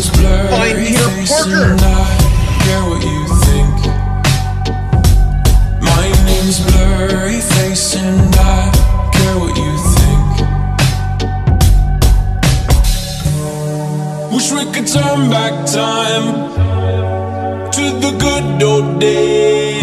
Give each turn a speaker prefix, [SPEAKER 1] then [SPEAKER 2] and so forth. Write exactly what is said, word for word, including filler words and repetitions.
[SPEAKER 1] name's Blurry Face and I care what you think. My name's Blurry Face and I care what you think. Wish we could turn back time to the good old days.